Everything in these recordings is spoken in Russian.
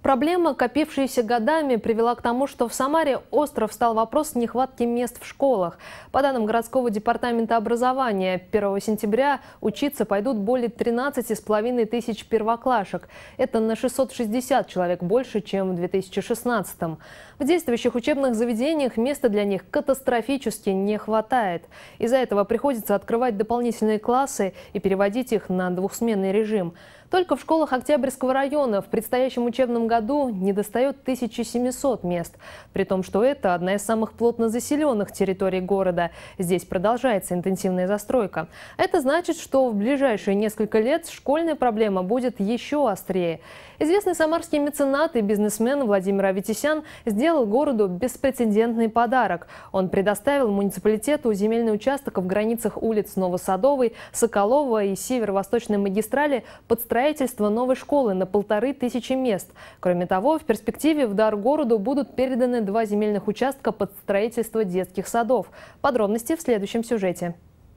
Проблема, копившаяся годами, привела к тому, что в Самаре остро встал вопрос нехватки мест в школах. По данным городского департамента образования, 1 сентября учиться пойдут более 13,5 тысяч первоклашек. Это на 660 человек больше, чем в 2016-м. В действующих учебных заведениях места для них катастрофически не хватает. Из-за этого приходится открывать дополнительные классы и переводить их на двухсменный режим. Только в школах Октябрьского района в предстоящем учебном году недостает 1700 мест. При том, что это одна из самых плотно заселенных территорий города. Здесь продолжается интенсивная застройка. Это значит, что в ближайшие несколько лет школьная проблема будет еще острее. Известный самарский меценат и бизнесмен Владимир Аветисян сделал городу беспрецедентный подарок. Он предоставил муниципалитету земельный участок в границах улиц Новосадовой, Соколова и Северо-Восточной магистрали под строительство новой школы на 1500 мест. Кроме того, в перспективе в дар городу будут переданы 2 земельных участка под строительство детских садов. Подробности в следующем сюжете.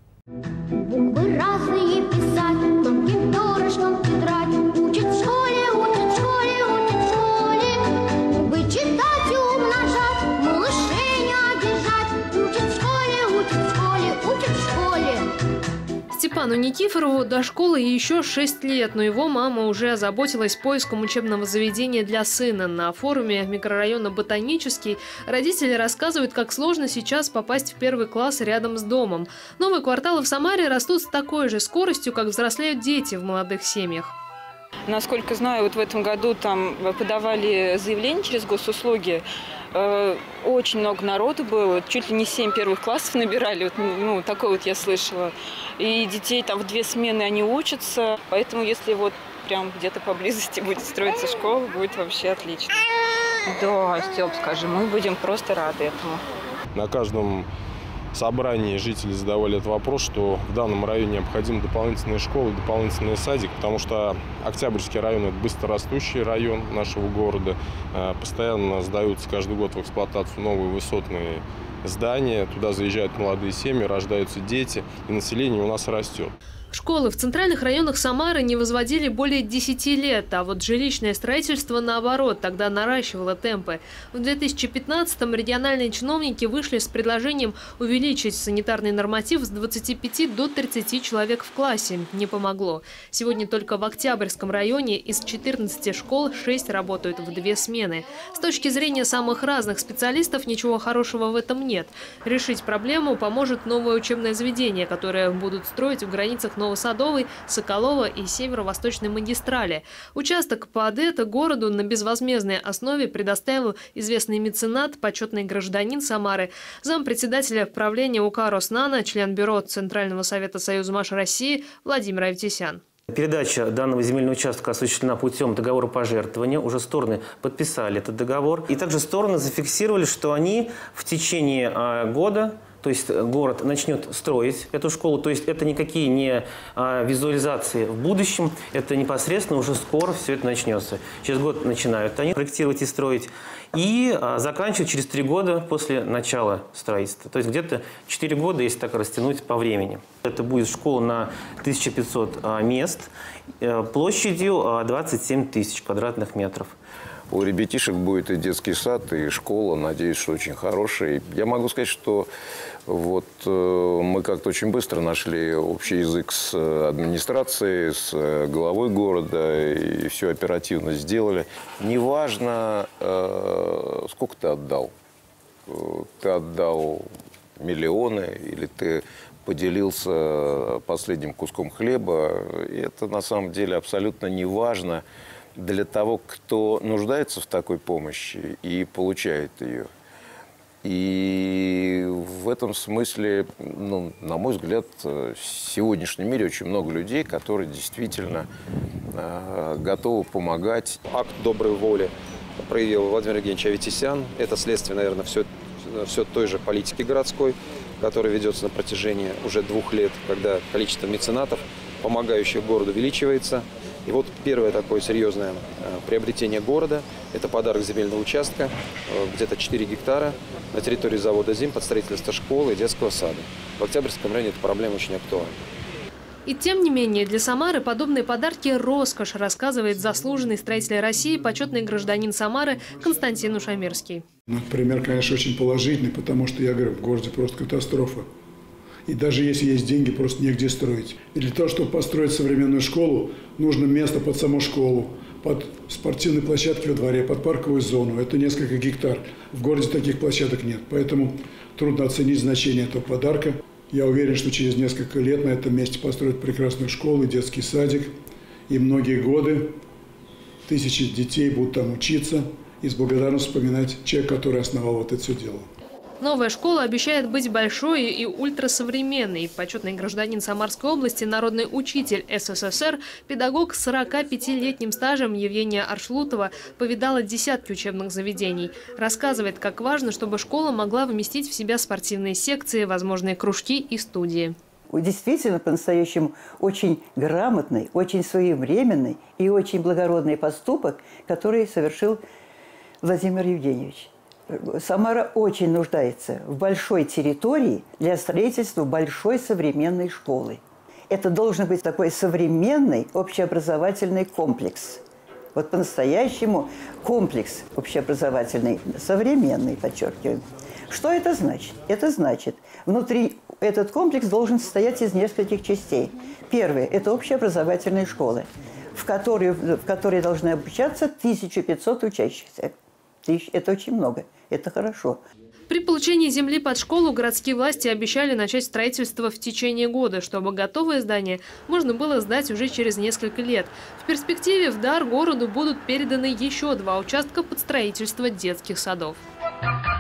Буквы разные писать, тонким перышком тетрадь. Учат в школе, учат в школе, учат в школе. Вычитать и умножать, малышей не обижать. Учат в школе, учат в школе, учат в школе. Степану Никифорову до школы еще 6 лет, но его мама уже озаботилась поиском учебного заведения для сына. На форуме микрорайона Ботанический родители рассказывают, как сложно сейчас попасть в 1 класс рядом с домом. Новые кварталы в Самаре растут с такой же скоростью, как взрослеют дети в молодых семьях. Насколько знаю, вот в этом году там подавали заявление через госуслуги. Очень много народу было, чуть ли не 7 первых классов набирали, вот, такое вот я слышала. И детей там в 2 смены они учатся, поэтому если вот прям где-то поблизости будет строиться школа, будет вообще отлично. Да, Степ, скажи, мы будем просто рады этому. На каждом собрании жители задавали этот вопрос, что в данном районе необходима дополнительная школа, дополнительный садик, потому что Октябрьский район – это быстрорастущий район нашего города. Постоянно сдаются каждый год в эксплуатацию новые высотные здания, туда заезжают молодые семьи, рождаются дети, и население у нас растет. Школы в центральных районах Самары не возводили более 10 лет, а вот жилищное строительство, наоборот, тогда наращивало темпы. В 2015-м региональные чиновники вышли с предложением увеличить санитарный норматив с 25 до 30 человек в классе. Не помогло. Сегодня только в Октябрьском районе из 14 школ 6 работают в 2 смены. С точки зрения самых разных специалистов ничего хорошего в этом нет. Решить проблему поможет новое учебное заведение, которое будут строить в границах Новосадовой, Соколова и Северо-Восточной магистрали. Участок под это городу на безвозмездной основе предоставил известный меценат, почетный гражданин Самары, зампредседателя правления УК «Роснано», член бюро Центрального совета Союза МАШ России Владимир Аветисян. Передача данного земельного участка осуществлена путем договора пожертвования. Уже стороны подписали этот договор. И также стороны зафиксировали, что они в течение года, то есть город начнет строить эту школу, то есть это никакие не визуализации в будущем, это непосредственно уже скоро все это начнется. Через год начинают они проектировать и строить, и заканчивают через 3 года после начала строительства. То есть где-то 4 года, если так растянуть по времени. Это будет школа на 1500 мест, площадью 27 тысяч квадратных метров. У ребятишек будет и детский сад, и школа, надеюсь, что очень хорошая. Я могу сказать, что вот мы как-то очень быстро нашли общий язык с администрацией, с главой города, и все оперативно сделали. Неважно, сколько ты отдал. Ты отдал миллионы или ты поделился последним куском хлеба. И это на самом деле абсолютно неважно для того, кто нуждается в такой помощи и получает ее. И в этом смысле, на мой взгляд, в сегодняшнем мире очень много людей, которые действительно готовы помогать. Акт доброй воли проявил Владимир Евгеньевич Аветисян. Это следствие, наверное, все той же политики городской, которая ведется на протяжении уже 2 лет, когда количество меценатов, помогающих городу, увеличивается. И вот первое такое серьезное приобретение города – это подарок земельного участка, где-то 4 гектара на территории завода «Зим» под строительство школы и детского сада. В Октябрьском районе эта проблема очень актуальна. И тем не менее, для Самары подобные подарки – роскошь, рассказывает заслуженный строитель России, почетный гражданин Самары Константин Ушамирский. Пример, конечно, очень положительный, потому что, я говорю, в городе просто катастрофа. И даже если есть деньги, просто негде строить. И для того, чтобы построить современную школу, нужно место под саму школу, под спортивные площадки во дворе, под парковую зону. Это несколько гектар. В городе таких площадок нет. Поэтому трудно оценить значение этого подарка. Я уверен, что через несколько лет на этом месте построят прекрасную школу, детский садик. И многие годы тысячи детей будут там учиться и с благодарностью вспоминать человека, который основал вот это все дело. Новая школа обещает быть большой и ультрасовременной. Почетный гражданин Самарской области, народный учитель СССР, педагог с 45-летним стажем Евгения Аршлутова повидала десятки учебных заведений. Рассказывает, как важно, чтобы школа могла вместить в себя спортивные секции, возможные кружки и студии. Действительно, по-настоящему очень грамотный, очень своевременный и очень благородный поступок, который совершил Владимир Евгеньевич. Самара очень нуждается в большой территории для строительства большой современной школы. Это должен быть такой современный общеобразовательный комплекс. Вот по-настоящему комплекс общеобразовательный, современный, подчеркиваем. Что это значит? Это значит, внутри этот комплекс должен состоять из нескольких частей. Первое – это общеобразовательные школы, в которой должны обучаться 1500 учащихся. Это очень много, это хорошо. При получении земли под школу городские власти обещали начать строительство в течение года, чтобы готовое здание можно было сдать уже через несколько лет. В перспективе в дар городу будут переданы еще 2 участка под строительство детских садов.